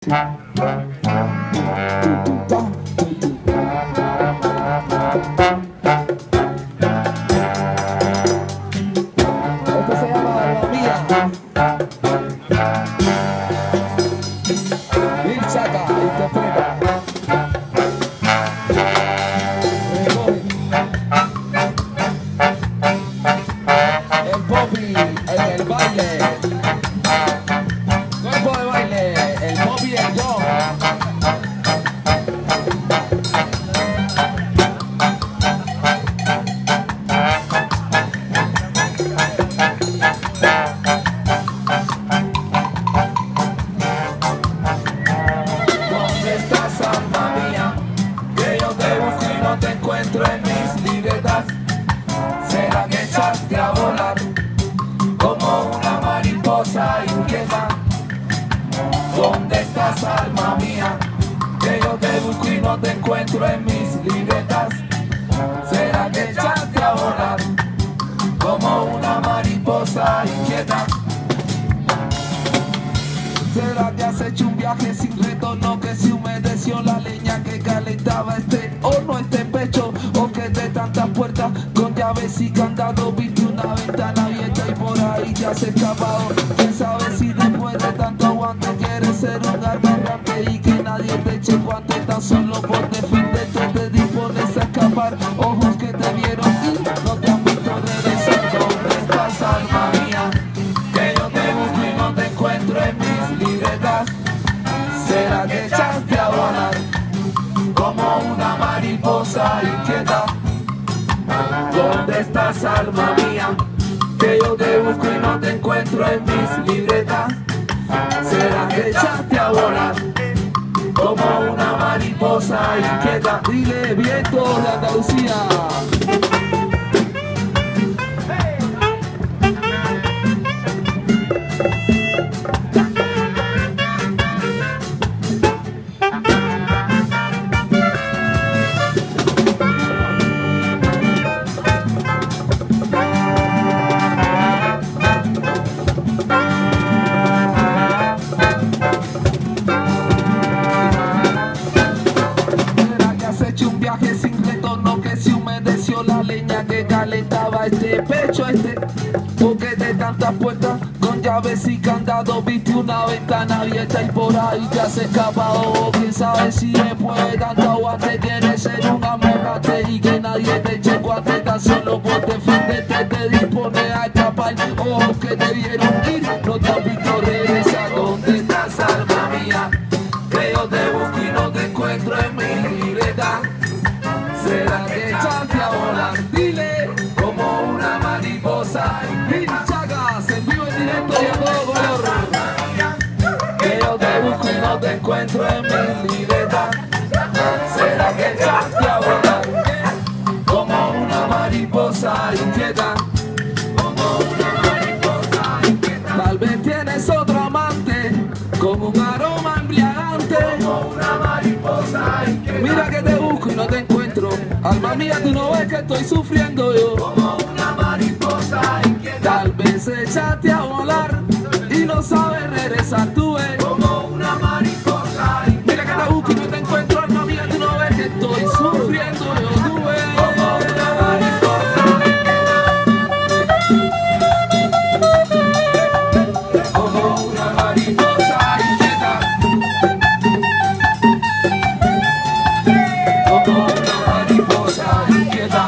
se llama Alma Mía. Lil Chaka interpreta. El Poppy en el baile. Cuerpo de baile. El Poppy y el John. ¿Dónde estás, alma mía? Que yo te busco y no te encuentro en mis libretas. ¿Será que echaste a volar como una mariposa inquieta? ¿Dónde estás, alma mía? Que yo te busco y no te encuentro en mis libretas. ¿Será que echaste a volar como una mariposa inquieta? ¿Será que has hecho un viaje sin retorno, que se humedeció la leña que calentaba este horno, este pecho? ¿O que de tantas puertas con llaves y candados viste una ventana abierta y por ahí te has escapado? ¿Quién sabe si después de tanto aguante quieres ser un atorrante y que nadie te eche guante tan solo por defenderte te dispones a escapar? Ojos que te vieron y no te han visto regresar. ¿Dónde estás, alma mía? Que yo te busco y no te encuentro en mis libretas. ¿Será que echaste a volar como una mariposa inquieta? ¿Dónde estás, alma mía? Que yo te busco y no te encuentro en mis libretas. ¿Será que echaste a volar como una mariposa inquieta? Dile, viento de Andalucía. Un viaje sin retorno, que se humedeció la leña que calentaba este pecho, este porque de tantas puertas con llaves y candados viste una ventana abierta y por ahí te has escapado. ¿Quién sabe si después de tanto aguante quieres ser un amorrate y que nadie te eche guante tan solo por defenderte te dispones a escapar? Ojos que te vieron ir no te han visto regresar. ¿Dónde estás, alma mía? Que yo te busco y no te encuentro en mi libreta. ¿Será que echaste a volar? Dile, como una mariposa. Lil Chaka, en vivo, en directo y a todo color. Que yo te busco y no te encuentro en mi libreta. ¿Será que echaste a volar como una mariposa inquieta? Como una mariposa inquieta. Tal vez tienes otro amante con un aroma embriagante. Como una mariposa inquieta. Mira que te busco y no te encuentro. Alma mía, tú no ves que estoy sufriendo yo. Como una mariposa inquieta. Tal vez echaste a volar y no sabes regresar, tú ves. Como una mariposa inquieta. Mira que te busco y no te encuentro. Alma mía, tú no ves que estoy sufriendo yo, tú ves. Como una mariposa inquieta. Como una mariposa inquieta. Como una mariposa inquieta.